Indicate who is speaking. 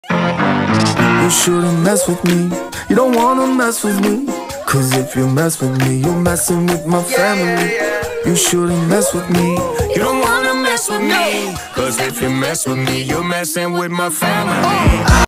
Speaker 1: You shouldn't mess with me, you don't wanna mess with me. Cause if you mess with me, you're messing with my family. You shouldn't mess with me, you don't wanna mess with me. Cause if you mess with me, you're messing with my family.